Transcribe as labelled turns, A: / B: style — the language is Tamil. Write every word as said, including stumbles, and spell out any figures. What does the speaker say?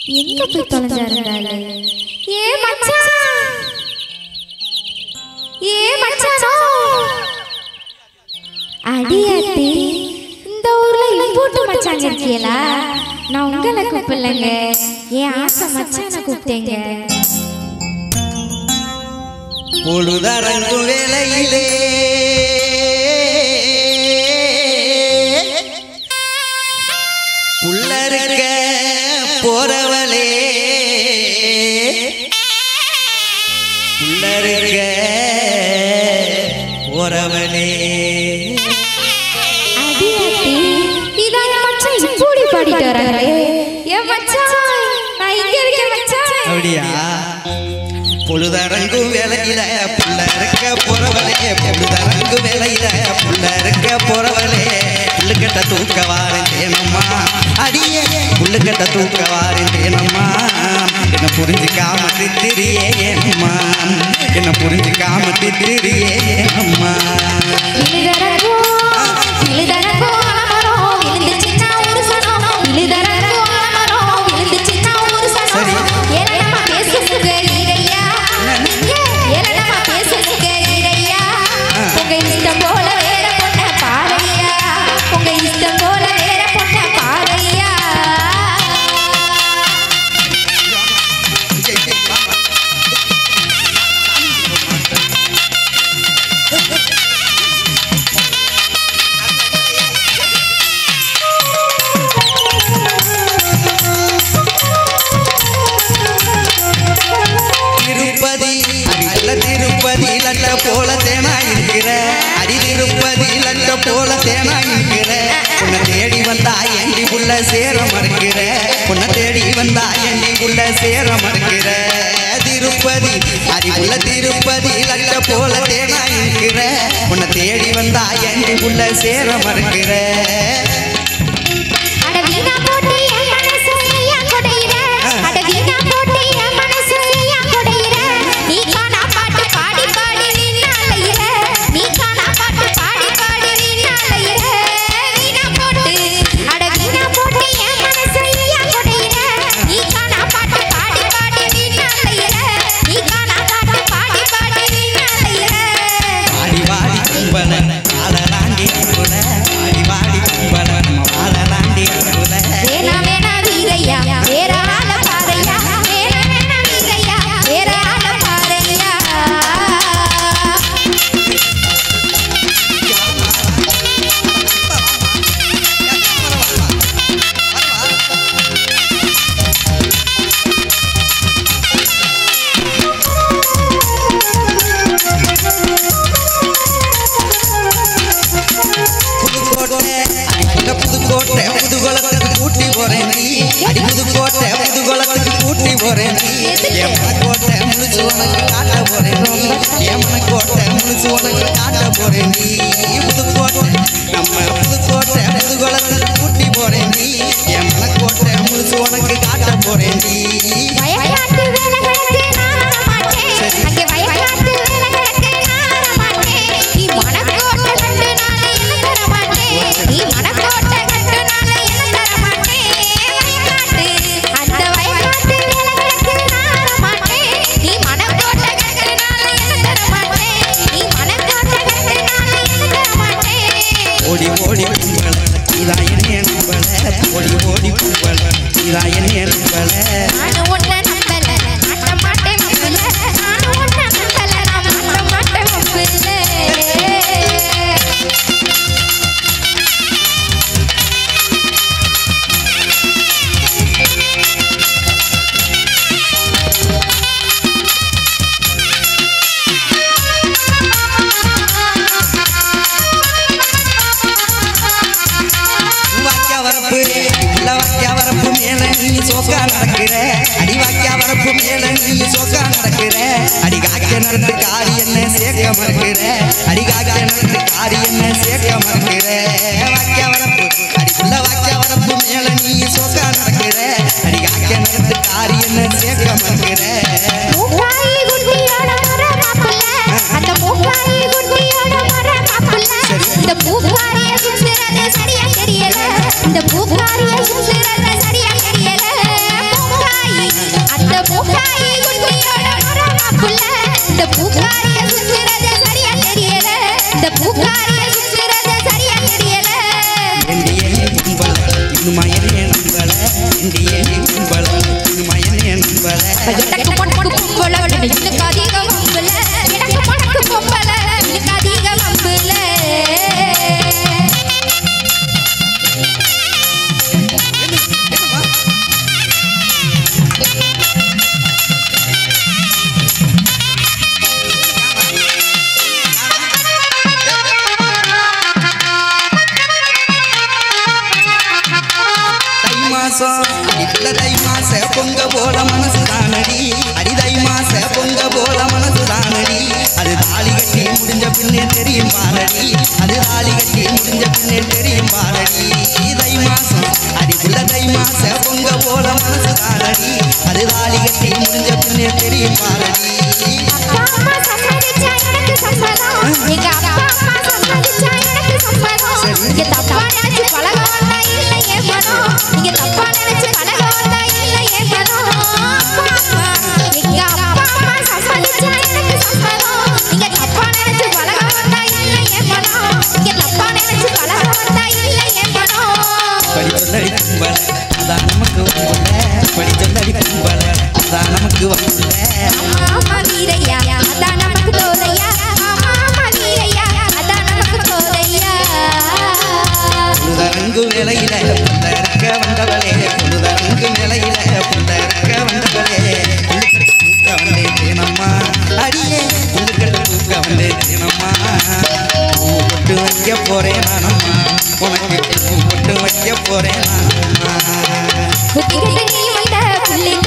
A: எங்க போய் தொலைஞ்சாருந்தாலே? ஏ மச்சான், ஏ மச்சானோ, அடியாத்தி இந்த ஊர்ல இம்போட்டு மச்சாங்க இருக்கீங்களா? நான் உங்களை கூப்பிடலங்க, என் ஆசை மச்சான கூப்பிட்டேங்க.
B: பொழுதரங்கு வேலையிலே புள்ளருக்க போறவளே, புள்ளருக்க போறவளே.
A: அடியாத்தி இதான் மச்சான் இப்படி பாடிட்டு வராங்களே. ஏ மச்சான், நான் இங்க இருக்கேன் மச்சான்.
B: அப்படியா? பொழுதரங்கு வேலையில புள்ளருக்க போறவளே, பொழுதரங்கு வேலையில புள்ளருக்க போறவளே, புள்ளுக்கட்ட தூக்க வாரேனம்மா, அடியே புள்ளுக்கட்ட தூக்க வாரேனம்மா. என்ன புரிஞ்சுக்காம திரியே ஏனம்மா, என்ன புரிஞ்சுக்காம திரியே ஏனம்மா. போல தேனா இருக்கிற அடி திருப்பதி லட்ட போல தேனா இருக்கிற, உன்னை தேடி வந்தா எண்டி புள்ள சேர மறுக்கிற, உன்னை தேடி வந்தா எண்டி புள்ள சேர மறுக்கிற. திருப்பதி அடிப்புள்ள திருப்பதி லட்ட போல தேனா இருக்கிற, உன்னை தேடி வந்தா எண்டி புள்ள சேர மறுக்கிற. புதுக்கோட்டை புதுகுளத்துக்கு கூட்டி போறேன் நீ, அடி புதுக்கோட்டை புதுகுளத்துக்கு கூட்டி போறேன் நீ. ஏமனக்கோட்டை முழுசு உனக்கு காட்ட போறேன் நீ, ஏமனக்கோட்டை முழுசு உனக்கு காட்ட போறேன் நீ. புதுக்கோட்டை நம்ம புதுக்கோட்டை புதுகுளத்துக்கு கூட்டி போறேன் நீ, ஏமனக்கோட்டை முழுசு உனக்கு காட்ட போறேன் நீ. ஓடி ஓடி பூவல இதான் என்ன நம்பல, ஓடி ஓடி பூவல இதான் என்ன நம்பல. வரப்பு மேல நீ சோக்கா நடக்கிற, அடி வாக்கியா வரப்பு மேல நீ சோக்கா நடக்கிற, அடி காக்க நடந்து காரி என்ன சேர்க்க மறுக்கிற, அடி காக்க நடந்து காரி என்ன சேர்க்க மறுக்கிற. வாக்கியா வரப்பு அடி புள்ள வாக்கியா வரப்பு மேல நீ சோக்கா நடக்கிற, அடி காக்க நடந்து காரி என்ன சேர்க்க மறுக்கிற.
A: சரியா தெரியல, இந்த பூக்காரிய சரியா தெரியல. எனக்கு மணக்கு பொம்பள எனக்கு அதிக வம்புல எனக்கு மணக்கு பொம்பள எனக்கு அதிக வம்புல
B: தை மாச பொங்க போல மனசு தானடி அடிதை மாச பொங்க போல மனசு தானடி அது தாலி கட்டி முடிஞ்ச பின்னே தெரியும் பாலடி அது தாலி கட்டி முடிஞ்ச பின்னே தெரியும் பாலடி தை மாசம் அடிக்குள்ள தை மாச பொங்க போல மனசு தானடி அது தாலி கட்டி முடிஞ்ச பின்னே தெரியும் பாலடி வேலையில இருக்க வந்தவளே பொழுதரங்கு நிலையில இருக்க வந்தவளே தூக்க வந்தேன் தேனம்மா அடியே உங்ககிட்ட தூக்க வந்தேன் தேனம்மா பூ போட்டு வைக்க போறேன் நானம்மா உனக்கு பூ போட்டு வைக்க போறேன் நானம்மா